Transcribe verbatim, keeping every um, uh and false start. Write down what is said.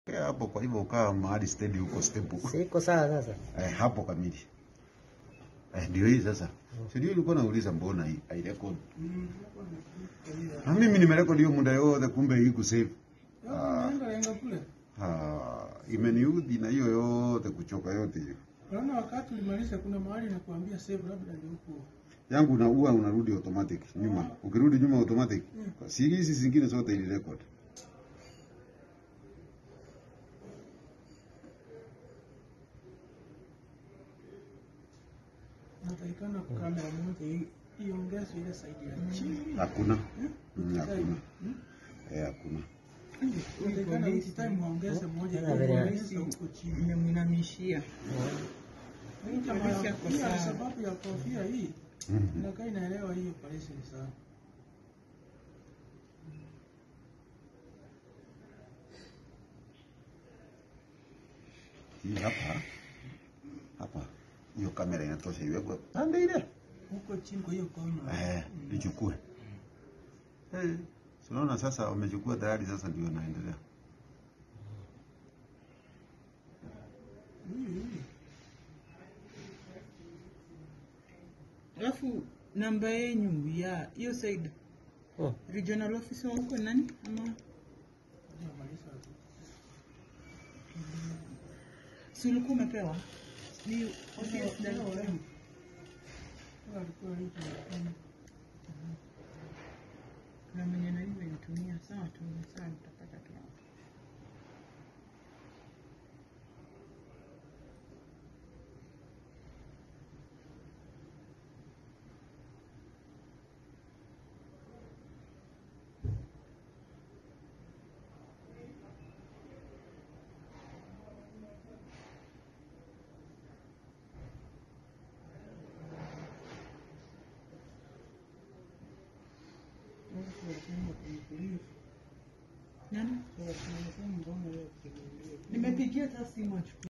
Kaya hapo, kwa hivyo ukaa mahali steady huko stable. Siko sawa sasa. Eh, hapo kamili. Eh, ndio hii sasa. Sio ndio ulikuwa unauliza mbona hii ai record. Na mimi nimerekodi hiyo muda yote kumbe hii kusave. Ah, Naenda kule. ah, imeniudhi na hiyo yote kuchoka yote hiyo. Naona wakati ulimaliza kuna mahali na kuambia save labda ndio huko. Yangu na huwa unarudi automatic nyuma. Ukirudi nyuma automatic. Hmm. Si hizi zingine zote ili record. Natakikana kamera moja iongeze ile side ya chini. Hakuna. Hmm? Hakuna. Hmm? Eh, hakuna. Natakikana each time muongeze moja Tena ili vile- iongeze huko chini. Nimemwinamishia. Hii kama Kabisa ya- kwa hii ya sawa. sababu ya kofia hii Mhm. inakaa inaelewa hii operation sana. Hii hapa. Hapa. Hiyo kamera inatosha iwekwe pande ile. Huko chini kwa hiyo kona. Eh, ichukue. Eh, unaona sasa wamechukua tayari, sasa ndio naendelea. Hii hii. Alafu namba yenu ya hiyo side Oh. regional officer huko nani ama Unamaliza tu. si ulikuwa umepewa? Ni Sasa office leo director. leo. Kwa alikuwa hicho. Na mwenye na hiyo nitumia sawa tu, sawa tutapata tu. Nani? Nimepigia hata simu achukue.